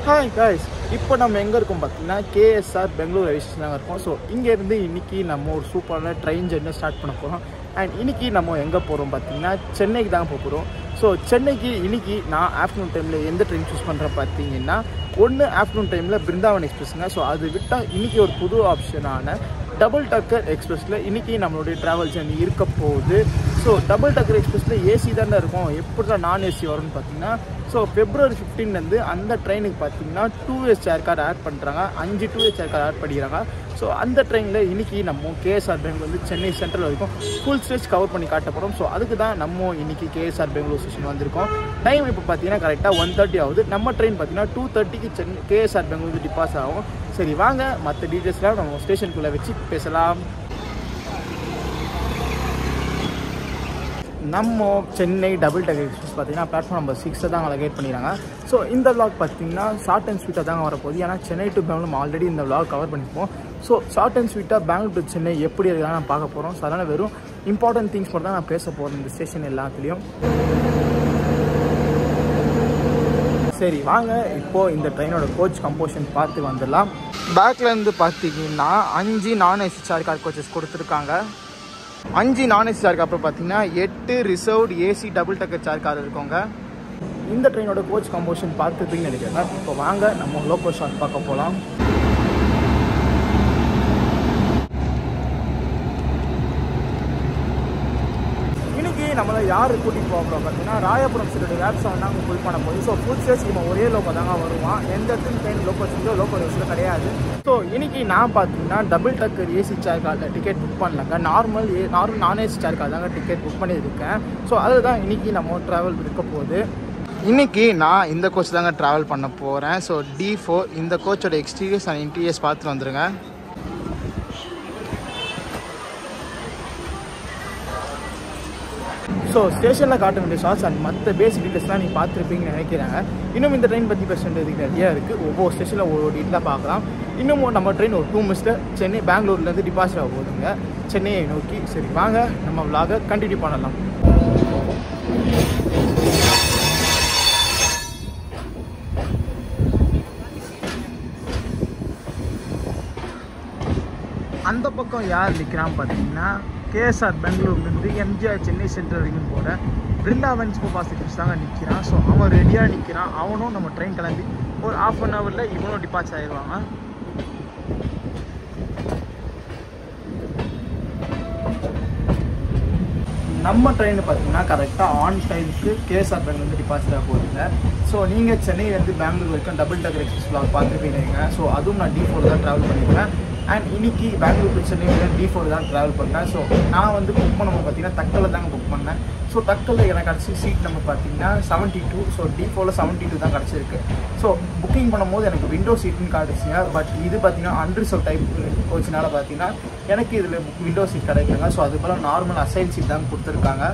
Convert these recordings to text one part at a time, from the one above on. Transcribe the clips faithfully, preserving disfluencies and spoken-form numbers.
Hi guys, இப்போ நம்ம எங்க இருக்கோம் பாத்தீங்கன்னா K S R Bengaluru railway ஸ்டேஷன்ல இருக்கோம். சோ இங்க இருந்து இன்னைக்கு நம்ம ஒரு சூப்பரான ட்ரெயின் ஜர்னி ஸ்டார்ட் பண்ண போறோம். அண்ட் இன்னைக்கு நம்ம எங்க போறோம் பாத்தீங்கன்னா சென்னைக்கு தான் போக போறோம். ஸோ சென்னைக்கு இன்னைக்கு நான் ஆஃப்டர்நூன் டைமில் எந்த ட்ரெயின் சூஸ் பண்ணுறேன் பார்த்தீங்கன்னா ஒன்று ஆஃப்டர்நூன் டைமில் பிருந்தாவன் எக்ஸ்பிரஸ்ங்க. ஸோ அது விட்டால் இன்றைக்கி ஒரு புது ஆப்ஷனான டபுள் டக்கர் எக்ஸ்பிரஸில் இன்றைக்கி நம்மளுடைய ட்ராவல் ஜர்னி இருக்க போகுது. ஸோ டபுள் டக்கர் எக்ஸ்பிரஸில் ஏசி தானே இருக்கும், எப்படி தான் நான் ஏசி வரும்னு பார்த்தீங்கன்னா ஸோ ஃபெப்ரவரி ஃபிஃப்டீன்லேருந்து அந்த ட்ரெயினுக்கு பார்த்தீங்கன்னா two years chair car add பண்ணுறாங்க, அஞ்சு two years chair car add பண்ணிக்கிறாங்க. ஸோ அந்த ட்ரெயினில் இன்றைக்கி நம்ம கேஎஸ்ஆர் பெங்களூர் வந்து சென்னை சென்ட்ரல் வரைக்கும் ஃபுல் ஸ்ட்ரெச் கவர் பண்ணி காட்ட போகிறோம். ஸோ அதுக்கு தான் நம்ம இன்றைக்கி கேஎஸ்ஆர் பெங்களூர் ஸ்டேஷன் வந்திருக்கோம். டைம் இப்போ பார்த்தீங்கன்னா கரெக்டாக ஒன் தேர்ட்டி ஆகுது. நம்ம ட்ரெயின் பார்த்தீங்கன்னா டூ தேர்ட்டிக்கு சென்னை கேஎஸ்ஆர் பெங்களூர் டிபாஸ் ஆகும். சரி வாங்க மற்ற டீட்டெயில்ஸ்லாம் நம்ம ஸ்டேஷனுக்குள்ளே வச்சு பேசலாம். நம்ம சென்னை டபுள் டக்கர் எக்ஸ்பிரஸ் பார்த்தீங்கன்னா பிளாட்ஃபார்ம் நம்பர் சிக்ஸை தான் அலகேட் பண்ணிடுறாங்க. ஸோ இந்த விளாக் பார்த்தீங்கன்னா ஷார்ட் அண்ட் ஸ்வீட்டாக தாங்க வரப்போகுது. ஏன்னா சென்னை டு பெங்களூர் நம்ம ஆல்ரெடி இந்த விளாக் கவர் பண்ணிப்போம். ஸோ ஷார்ட் அண்ட் ஸ்வீட்டாக பெங்களூர் டு சென்னை எப்படி இருக்குதுன்னு நான் பார்க்க போகிறோம். ஸோ அதனால் வெறும் இம்பார்ட்டன்ட் திங்ஸ் மட்டும் தான் நான் பேச போகிறேன் இந்த ஸ்டேஷன் எல்லாத்துலேயும். சரி வாங்க இப்போது இந்த ட்ரெயினோட கோச் கம்போஷன் பார்த்து வந்துடலாம். பேக்லேருந்து பார்த்தீங்கன்னா அஞ்சு நான் ஏசி சேர் கார் கோச்சஸ் கொடுத்துருக்காங்க. அஞ்சு நான் ஏசி சேர் கார் அப்புறம் பார்த்தீங்கன்னா எட்டு reserved AC double decker chair car இருக்கோங்க. இந்த ட்ரெயினோட கோச் கம்போஷன் பார்த்துட்டுன்னு நினைக்கிறேன். இப்போ வாங்க நம்ம லோக்கோ ஷாட் பார்க்க போகலாம். நம்மளை யார் கூட்டிகிட்டு போகிறோம் பார்த்தீங்கன்னா ராயபுரம் சைடு வேப்ஸ் வந்து அங்கே ஃபுல் பண்ண போகுது. ஸோ ஃபுல் ஸ்டேஜ் நம்ம ஒரே லோக்கோ தாங்க வருவான், எந்த இடத்துல ட்ரெயின் லோக்கோ செஞ்சோ லோக்கோ வச்சுல கிடையாது. ஸோ இன்னைக்கு நான் பார்த்தீங்கன்னா டபுள் டக்கர் ஏசி சேர் கார்டில் டிக்கெட் புக் பண்ணலங்க, normal A normal non AC chair car தாங்க டிக்கெட் புக் பண்ணியிருக்கேன். ஸோ அதுதான் இன்னைக்கு நம்ம ட்ராவல் இருக்க போகுது. இன்றைக்கி நான் இந்த கோச் தாங்க ட்ராவல் பண்ண போகிறேன். ஸோ டி ஃபோர் இந்த கோச்சோட எக்ஸ்டீரியர்ஸ் அண்ட் இன்டீரியர்ஸ் பார்த்துட்டு வந்துடுங்க. ஸோ ஸ்டேஷனில் காட்ட வேண்டிய ஷார்ட்ஸ் அண்ட் மற்ற பேசிக் டீட்டெயில்ஸ்லாம் நீங்கள் பார்த்துருப்பீங்கன்னு நினைக்கிறாங்க. இன்னும் இந்த ட்ரெயின் பற்றி பேசுகிறதுக்கு நிறையா இருக்குது, ஒவ்வொரு ஸ்டேஷனில் ஒவ்வொரு டீட்டெயிலாக பார்க்கலாம். இன்னும் நம்ம ட்ரெயின் ஒரு டூ மினிட்ஸில் சென்னை பெங்களூர்லேருந்து டிபாசிட் ஆக போகுதுங்க சென்னையை நோக்கி. சரி வாங்க நம்ம விளாகை கண்டினியூ பண்ணலாம். அந்த பக்கம் யார் நிற்கிறான்னு பார்த்தீங்கன்னா கேஎஸ்ஆர் பெங்களூர்லேருந்து எம்ஜிஆர் சென்னை சென்ட்ரல் வரைக்கும் போகிற பிருந்தாவன் சூப்பர் ஃபாஸ்ட் எக்ஸ்பிரஸ் தாங்க நிற்கிறான். ஸோ அவன் ரெடியாக நிற்கிறான். அவனும் நம்ம ட்ரெயின் கிளம்பி ஒரு ஆஃப் அன் ஹவரில் இவனும் டிபார்ச் ஆகிடுவாங்க. நம்ம ட்ரெயின் பார்த்தீங்கன்னா கரெக்டாக ஆன் டைமுக்கு கேஎஸ்ஆர் பெங்களூர் டிபாசிட் ஆக போகுதுங்க. ஸோ நீங்கள் சென்னையிலேருந்து பெங்களூர் வரைக்கும் டபுள் டக்கர் எக்ஸ்பிரஸ் விளாக் பார்த்துருப்பீங்க. ஸோ அதுவும் நான் டி ஃபோர் தான் ட்ராவல் பண்ணியிருக்கேன். அண்ட் இன்னைக்கு Bengaluru to Chennai D four தான் ட்ராவல் பண்ணேன். ஸோ நான் வந்து புக் பண்ண பார்த்தீங்கன்னா தக்கலில் தாங்க புக் பண்ணேன். ஸோ தக்கலில் எனக்கு கிடச்சி சீட் நம்ம பார்த்தீங்கன்னா செவன்ட்டி டூ. ஸோ டி ஃபோரில் செவன்ட்டி டூ தான் கிடச்சிருக்கு. ஸோ புக்கிங் பண்ணும்போது எனக்கு விண்டோ சீட்டுன்னு காட்டுச்சுங்க. பட் இது பார்த்தீங்கன்னா அன்ரிசர்வ் டைப் கோச்சினால பார்த்தீங்கன்னா எனக்கு இதில் விண்டோ சீட் கிடைக்குங்க. ஸோ அது போல் நார்மல் அசைன் சீட் தான் கொடுத்துருக்காங்க.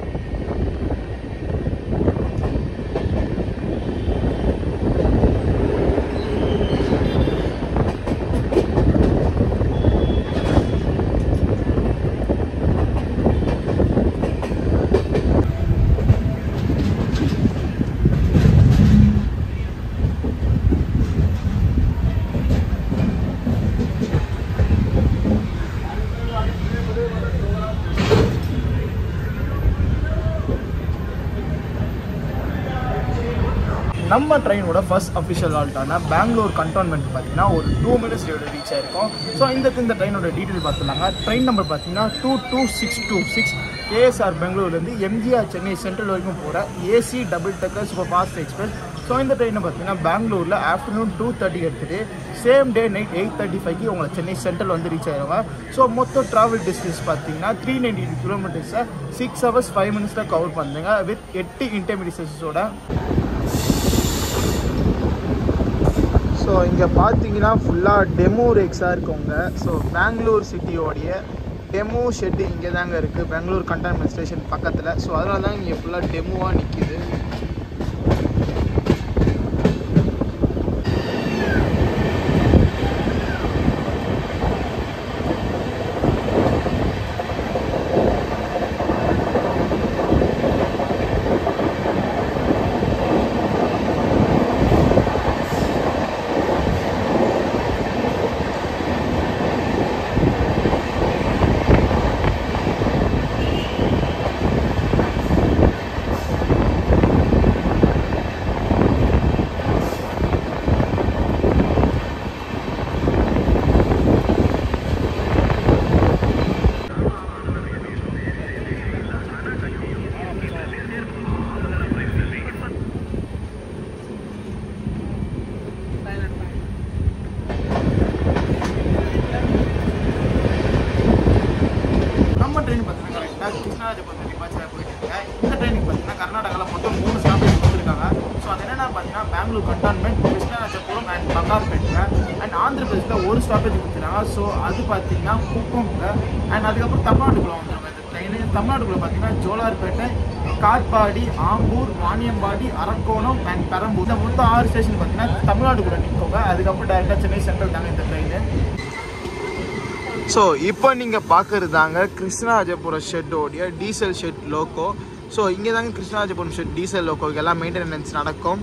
நம்ம ட்ரெயினோட ஃபர்ஸ்ட் அஃபிஷியல் ஆல்ட்டான பெங்களூர் கண்டோன்மெண்ட் பார்த்தீங்கன்னா ஒரு டூ மினிட்ஸ் ரீச் ஆயிருக்கும். ஸோ இந்த இந்த ட்ரெயினோட டீட்டெயில் பார்த்துருந்தாங்க. ட்ரெயின் நம்பர் பார்த்தீங்கன்னா two two six two six KSR பெங்களூர்லேருந்து எம்ஜிஆர் சென்னை சென்ட்ரல் வரைக்கும் போகிற AC double decker super fast express. So இந்த ட்ரெயினை பார்த்தீங்கன்னா பெங்களூரில் ஆஃப்டர்நூன் டூ தேர்ட்டி எடுத்துகிட்டு same day night eight thirty ஃபைவ்க்கு உங்களை சென்னை சென்ட்ரல் வந்து ரீச் ஆயிடுவாங்க. ஸோ மொத்தம் ட்ராவல் டிஸ்டன்ஸ் பார்த்தீங்கன்னா த்ரீ நைன்டி கிலோமீட்டர்ஸை சிக்ஸ் ஹவர்ஸ் ஃபைவ் மினிட்ஸில் கவர் பண்ணுங்க வித் எட்டு இன்டர்மீடியட் ஸ்டேஷன்ஸோட. ஸோ இங்கே பார்த்தீங்கன்னா ஃபுல்லாக டெமோ ரேக்ஸாக இருக்கவங்க. ஸோ பெங்களூர் சிட்டியோடைய டெமோ ஷெட்டு இங்கே தாங்க இருக்குது பெங்களூர் கண்டோன்மெண்ட் ஸ்டேஷன் பக்கத்தில். ஸோ அதனால தான் இங்கே ஃபுல்லாக டெமோவாக நிற்கிது. கிருஷ்ணராஜபுரம் அண்ட் பங்கார்பேட்டில் அண்ட் ஆந்திர பிரதேசில் ஒரு ஸ்டாப்பேஜ் கொடுத்துருக்காங்க. ஸோ அது பார்த்தீங்கன்னா குப்பம்ல அண்ட் அதுக்கப்புறம் தமிழ்நாட்டுக்குள்ளே வந்துருங்க இந்த ட்ரெயின். தமிழ்நாட்டுக்குள்ளே பார்த்தீங்கன்னா ஜோலார்பேட்டை, காட்பாடி, ஆம்பூர், வாணியம்பாடி, அரக்கோணம் அண்ட் பெரம்பூர் இந்த மொத்தம் ஆறு ஸ்டேஷன் பார்த்தீங்கன்னா தமிழ்நாட்டுக்குள்ளே நிற்கோங்க. அதுக்கப்புறம் டேரெக்டாக சென்னை சென்ட்ரல் தாங்க இந்த ட்ரெயின். ஸோ இப்போ நீங்கள் பார்க்குறது தாங்க கிருஷ்ணராஜபுரம் ஷெட்டோடைய டீசல் ஷெட் லோக்கோ. ஸோ இங்கே தாங்க கிருஷ்ணராஜபுரம் ஷெட் டீசல் லோக்கோக்கு எல்லாம் மெயின்டெனன்ஸ் நடக்கும்.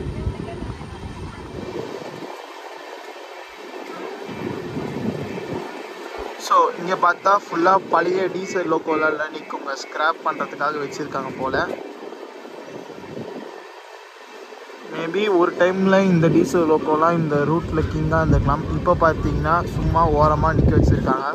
ஸோ இங்கே பார்த்தா ஃபுல்லாக பழைய டீசல் லோக்கோலாம் நிற்குங்க, ஸ்க்ராப் பண்ணுறதுக்காக வச்சுருக்காங்க போல். மேபி ஒரு டைமில் இந்த டீசல் லோக்கோலாம் இந்த ரூட்டில் கிங்காக இருந்திருக்கலாம். இப்போ பார்த்தீங்கன்னா சும்மா ஓரமாக நிற்க வச்சுருக்காங்க.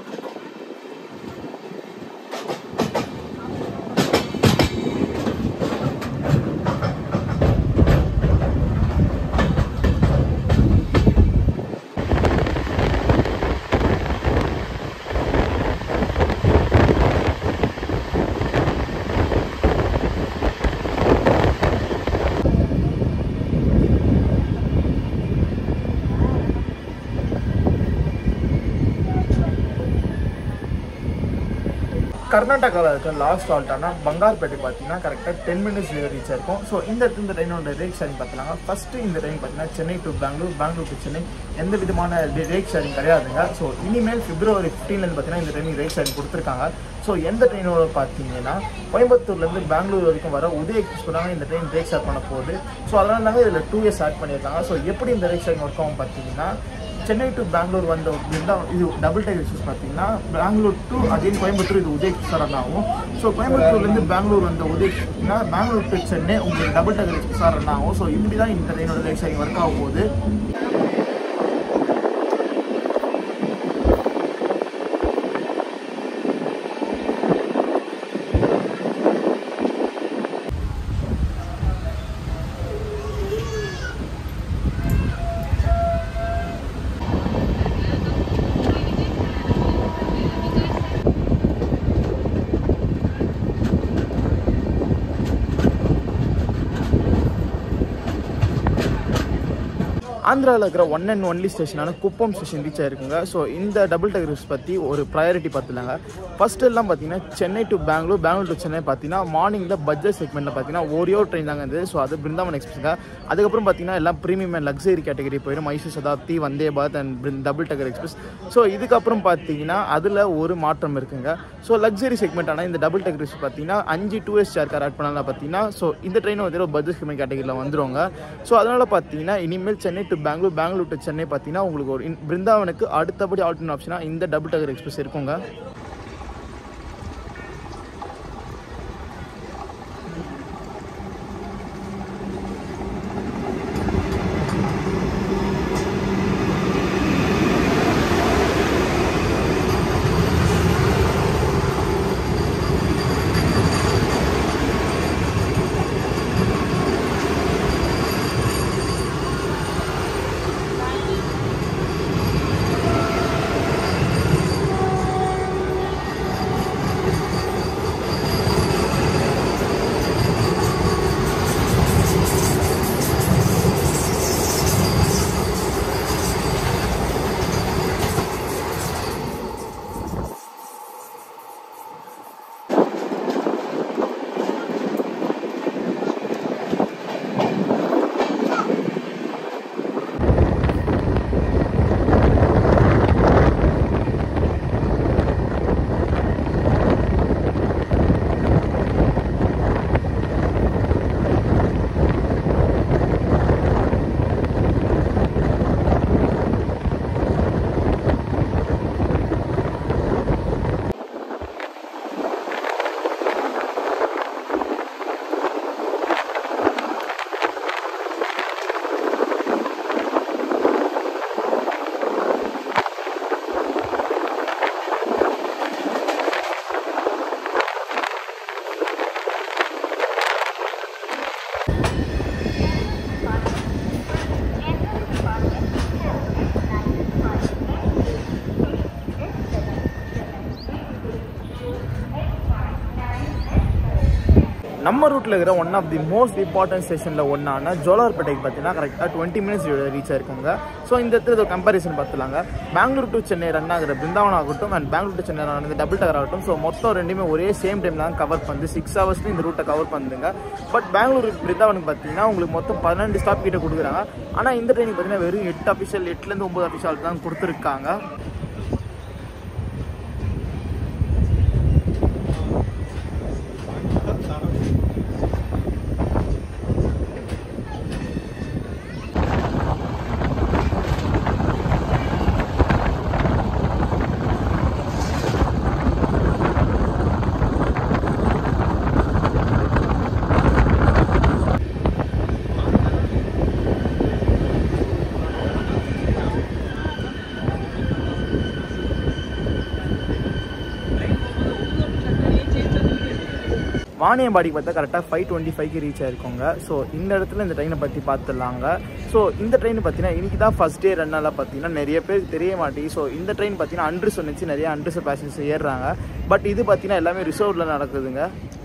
கர்நாடகாவில் இருக்க லாஸ்ட் ஹால்ட்டானா பங்கார்பேட்டை பார்த்தீங்கன்னா கரெக்டாக டென் மினிட்ஸ் ரீச் ஆயிருக்கும். ஸோ இந்த இடத்துல இந்த ட்ரெயினோட ரேக் ஷேரிங் பார்த்தீங்கன்னா ஃபஸ்ட்டு இந்த ட்ரெயின் பார்த்தீங்கன்னா சென்னை டு பெங்களூர், பெங்களூர் டு சென்னை எந்த விதமான ரேக் ஷேரிங் கிடையாதுங்க. ஸோ இனிமேல் பிப்ரவரி ஃபிஃப்டீன்லேருந்து பார்த்தீங்கன்னா இந்த ட்ரெயின் ரேக் ஷேரிங் கொடுத்துருக்காங்க. ஸோ எந்த ட்ரெயினோட பார்த்தீங்கன்னா கோயம்புத்தூர்லேருந்து பெங்களூர் வரைக்கும் வர உதய் எக்ஸ்பிரஸ் இந்த ட்ரெயின் ரேக் ஷேர் பண்ண போகுது. ஸோ அதனால தாங்க இதில் டூ இயர்ஸ் ஆட் பண்ணியிருக்காங்க. ஸோ எப்படி இந்த ரேக் ஷேரிங் ஒர்க் ஆகும் பார்த்தீங்கன்னா சென்னை டு பெங்களூர் வந்த இது டபுள் டேக் எக்ஸ்பிரஸ் பார்த்தீங்கன்னா பெங்களூர் டு அகைன் கோயம்புத்தூர் இது உதய் எக்ஸ்பிரஸ் ரன் ஆகும். ஸோ கோயம்புத்தூர்லேருந்து பெங்களூர் வந்த உதய் எக்ஸ்பிரஸ்னா பெங்களூர் டு சென்னை உங்களுக்கு டபுள் டேக் எக்ஸ்பிரஸ் ரன் ஆகும். ஸோ இப்படி தான் இந்த ட்ரெயினோட ரேக் ஷேரிங் ஒர்க் ஆகும் போகுது. ஆந்திராவில் இருக்கிற ஒன் அண்ட் ஒன்லி ஸ்டேஷனான குப்பம் ஸ்டேஷன் ரீச் ஆயிருக்குங்க. ஸோ இந்த டபுள் டெக்கர் எக்ஸ்பிரஸ் பற்றி ஒரு ப்ரையாரிட்டி பார்த்துலாங்க. ஃபர்ஸ்ட் எல்லாம் பார்த்தீங்கன்னா சென்னை டு பெங்களூர், பெங்களூர் டு சென்னை பார்த்தீங்கன்னா மார்னிங்கில் பட்ஜெட் செக்மெண்ட்டில் பார்த்தீங்கன்னா ஒரே ஒரு ட்ரெயின் தாங்க இருந்தது. ஸோ அது பிருந்தாவன் எக்ஸ்பிரஸ்ங்க. அதுக்கப்புறம் பார்த்தீங்கன்னா எல்லாம் ப்ரீமியம் அண்ட் லக்ஸரி கேட்டகரி போயிடும். Mysore Shatabdi, Vande Bharat and double decker express. So இதுக்கப்புறம் பார்த்தீங்கன்னா அதில் ஒரு மாற்றம் இருக்குங்க. ஸோ லக்ஸரி செக்மெண்ட் ஆனால் இந்த டபுள் டெக்கர் எக்ஸ்பிரஸ் பார்த்தீங்கன்னா அஞ்சு two S chair car add பண்ணலாம் பார்த்தீங்கன்னா. ஸோ இந்த ட்ரெயின் வந்து ஒரு பட்ஜெட் செக்மெண்ட் கேட்டகரியில் வந்துருவாங்க. ஸோ அதனால் பார்த்தீங்கன்னா இனிமேல் சென்னை டு பெங்களூர், பெங்களூர் டு சென்னை பார்த்தீங்கன்னா உங்களுக்கு ஒரு பிருந்தாவனுக்கு அடுத்தபடி ஆல்டர்னேட் ஆப்ஷனாக இந்த டபுள் டெக்கர் எக்ஸ்பிரஸ் இருக்குங்க. நம்ம ரூட்டில் இருக்கிற one of the most important ஸ்டேஷனில் ஒன்றான ஜோலார்பேட்டைக்கு பார்த்தீங்கன்னா கரெக்டாக டுவெண்ட்டி மினிட்ஸ் ரீச் ஆயிருக்குங்க. ஸோ இந்த இடத்துல கம்பேரிசன் பார்த்துலாங்க. பெங்களூர் டு சென்னை ரன் ஆகிற பிருந்தாவனம் ஆகட்டும் and Bangalore to Chennai run double decker ஆகட்டும். ஸோ மொத்தம் ரெண்டுமே ஒரே சேம் டைம் தான் கவர் பண்ணுது. சிக்ஸ் ஹவர்ஸ்ல இந்த ரூட்டை கவர் பண்ணுதுங்க. பட் பெங்களூர் பிருந்தாவனுக்கு பார்த்தீங்கன்னா உங்களுக்கு மொத்தம் பன்னெண்டு ஸ்டாப் கிட்ட கொடுக்குறாங்க. ஆனால் இந்த ட்ரெயினுக்கு பார்த்தீங்கன்னா வெறும் எட்டு அஃபிஷியல் எட்டுலேருந்து ஒம்பது அஃபிஷியல் தான் கொடுத்துருக்காங்க. வாணியம்பாடிக்கு பார்த்தா கரெக்டாக ஃபைவ் டுவெண்ட்டி ஃபைவ்க்கு ரீச் ஆயிருக்கோங்க. ஸோ இந்த இடத்துல இந்த ட்ரெயினை பற்றி பார்த்துடலாங்க. ஸோ இந்த ட்ரெயின் பார்த்தீங்கன்னா இன்றைக்கி தான் ஃபஸ்ட் டே ரன்னால் பார்த்தீங்கன்னா நிறைய பேருக்கு தெரிய மாட்டேங்குது. ஸோ இந்த ட்ரெயின் பார்த்தீங்கன்னா அன்ரிசர்வ் சொன்னிச்சு நிறைய அன்ரிசர்வ் பேசஞ்சர்ஸ் ஏறுறாங்க. பட் இது பார்த்தீங்கன்னா எல்லாமே ரிசர்வ்டில் நடக்குதுங்க.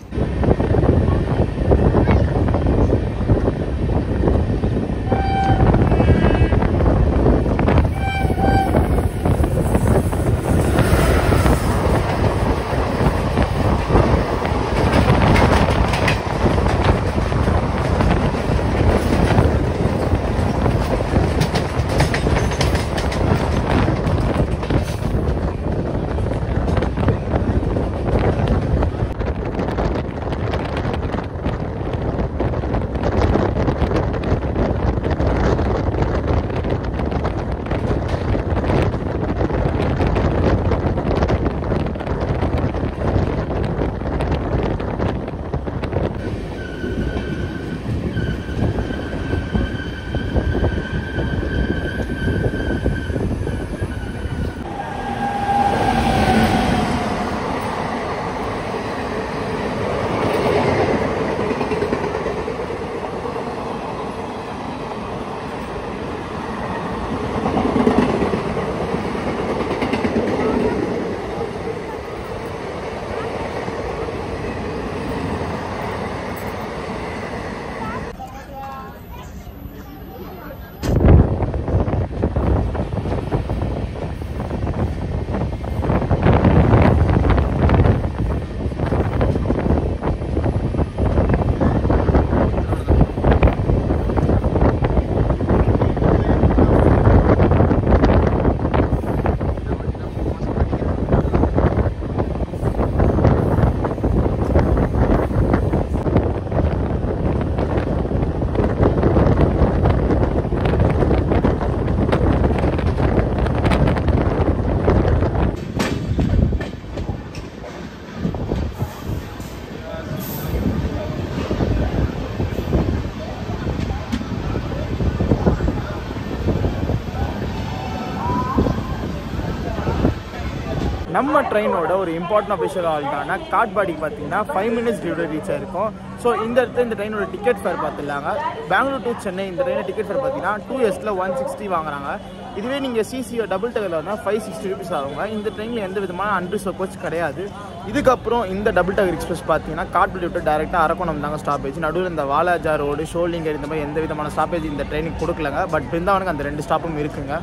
நம்ம ட்ரெயினோட ஒரு இம்பார்ட்டன்ட் அஃபிஷியல் ஆல்ட்டான காட்பாடிக்கு பார்த்தீங்கன்னா ஃபைவ் மினிட்ஸ் டியூட்டில் ரீச் ஆயிருக்கும். ஸோ இந்த இடத்துல இந்த ட்ரெயினோட டிக்கெட் ஃபேர் பார்த்துலாங்க. பெங்களூர் டு சென்னை இந்த ட்ரெயினோட டிக்கெட் ஃபேர் பார்த்தீங்கன்னா டூ இயர்ஸில் ஒன் சிக்ஸ்டி வாங்குறாங்க. இதுவே நீங்கள் சிசிஓ டபுள் டக்கரில் வந்தால் ஃபைவ் சிக்ஸ்டி ருபீஸ் ஆகுங்க. இந்த ட்ரெயினில் எந்த விதமான அன்ரிசர்வ் கோச் கிடையாது. இதுக்கப்புறம் இந்த டபுள் டக்கர் எக்ஸ்பிரஸ் பார்த்தீங்கன்னா காட்பாடி விட்டு டேரெக்டாக அரக்கோணம் தாங்க ஸ்டாப்பேஜ். நடுவில் இந்த வாலாஜா ரோடு ஷோலிங்கர் இந்த மாதிரி எந்த விதமான ஸ்டாப்பேஜ் இந்த ட்ரெயினுக்கு கொடுக்கலங்க. பட் பிருந்தாவனுக்கு அந்த ரெண்டு ஸ்டாப்பும் இருக்குங்க.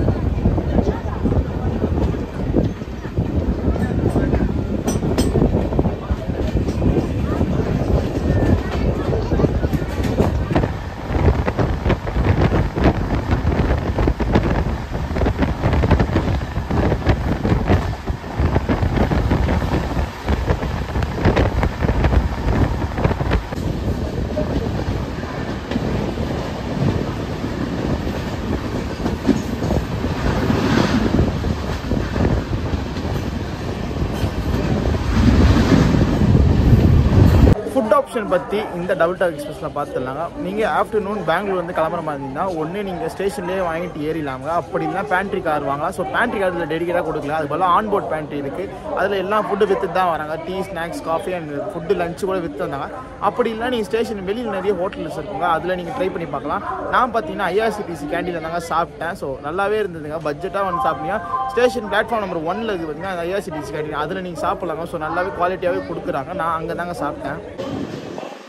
ஆப்ஷன் பற்றி இந்த டபுள் டக்கர் எக்ஸ்பிரஸில் பார்த்துடலாங்க. நீங்கள் ஆஃப்டர்நூன் பெங்களூர் வந்து கிளம்புற மாதிரி இருந்தீங்கன்னா ஒன்று நீங்கள் ஸ்டேஷன்லேயே வாங்கிட்டு ஏறிடலாங்க. அப்படி இல்லைனா பேண்ட்ரி கார் வாங்கலாம். ஸோ பேண்ட்ரி கார் இதில் டெடிக்கேட்டாக கொடுக்கல. அது போல் ஆன்போர்ட் பேண்ட்ரி இருக்குது. அதில் எல்லாம் ஃபுட்டு விற்று தான் வராங்க. Tea, snacks, coffee and food lunch கூட விற்று வந்தாங்க. அப்படி இல்லை நீங்கள் ஸ்டேஷன் வெளியில் நிறைய ஹோட்டல்ஸ் இருக்குங்க. அதில் நீங்கள் ட்ரை பண்ணி பார்க்கலாம். நான் பார்த்தீங்கன்னா ஐஆர்சிடிசி கேண்டீனில் தாங்க சாப்பிட்டேன். ஸோ நல்லாவே இருந்ததுங்க. பட்ஜெட்டாக வந்து சாப்பிட்டீங்க. ஸ்டேஷன் பிளாட்ஃபார்ம் நம்பர் ஒன்னில் இருக்குது பார்த்தீங்கன்னா ஐஆர்சிடிசி கேண்டீன். அதில் நீங்கள் சாப்பிட்லாங்க. ஸோ நல்லாவே குவாலிட்டியாகவே கொடுக்குறாங்க. நான் அங்கே தாங்க சாப்பிட்டேன்.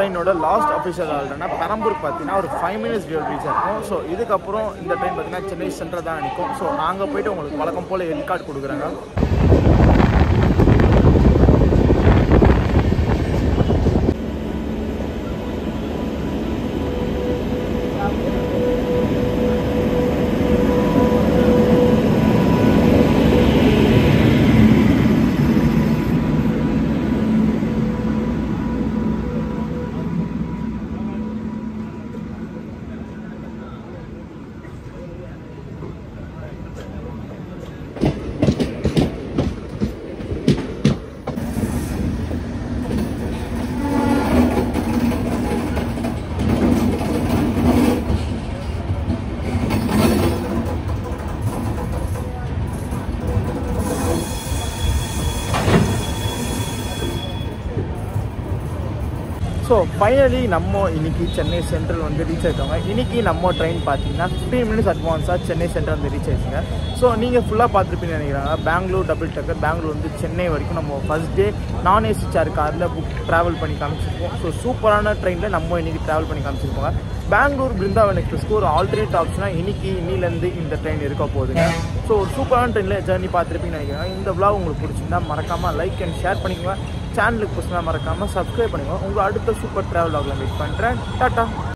ட்ரெயினோட லாஸ்ட் அஃபிஷியல் ஆல்ரெனா பெரம்பூர் பார்த்தீங்கன்னா ஒரு ஃபைவ் மினிட்ஸ் டியூல் ரீச் ஆகும். ஸோ இதுக்கப்புறம் இந்த ட்ரெயின் பார்த்தீங்கன்னா சென்னை சென்ட்ரல் தான் நிற்கும். ஸோ நாங்கள் போய்ட்டு உங்களுக்கு வழக்கம் போல் எல் கார்டு கொடுக்குறாங்க. ஸோ ஃபைனலி நம்ம இன்றைக்கி சென்னை சென்ட்ரல் வந்து ரீச் ஆகிட்டோங்க. இன்றைக்கி நம்ம ட்ரெயின் பார்த்தீங்கன்னா ஃபிஃப்டீன் மினிட்ஸ் அட்வான்ஸாக சென்னை சென்ட்ரல் வந்து ரீச் ஆகிடுச்சுங்க. ஸோ நீங்கள் ஃபுல்லாக பார்த்துருப்பீங்கன்னு நினைக்கிறாங்க. பெங்களூர் டபுள் டக்கர் பெங்களூர் வந்து சென்னை வரைக்கும் நம்ம ஃபஸ்ட் டே நான் ஏசி சேர் காரில் புக் ட்ராவல் பண்ணி காமிச்சிருப்போம். ஸோ சூப்பரான ட்ரெயினில் நம்ம இன்றைக்கி ட்ராவல் பண்ணி காமிச்சிருப்போங்க. பெங்களூர் பிருந்தாவன் எக்ஸ்பிரஸ்க்கு ஒரு ஆல்டர்னேட் ஆப்ஷனாக இன்றைக்கி இன்னிலேருந்து இந்த ட்ரெயின் இருக்க போகுதுங்க. ஸோ ஒரு சூப்பரான ட்ரெயினில் ஜர்னி பார்த்துருப்பீங்கன்னு நினைக்கிறேன். இந்த விளாக் உங்களுக்கு பிடிச்சிருந்தா மறக்காமல் லைக் அண்ட் ஷேர் பண்ணிக்கோங்க. சேனலுக்கு பிடிச்சினா மறக்காமல் சப்ஸ்கிரைப் பண்ணிக்கோங்க. உங்கள் அடுத்த சூப்பர் ட்ராவல் விளாக்ல மீட் பண்ணுறேன். டாட்டா.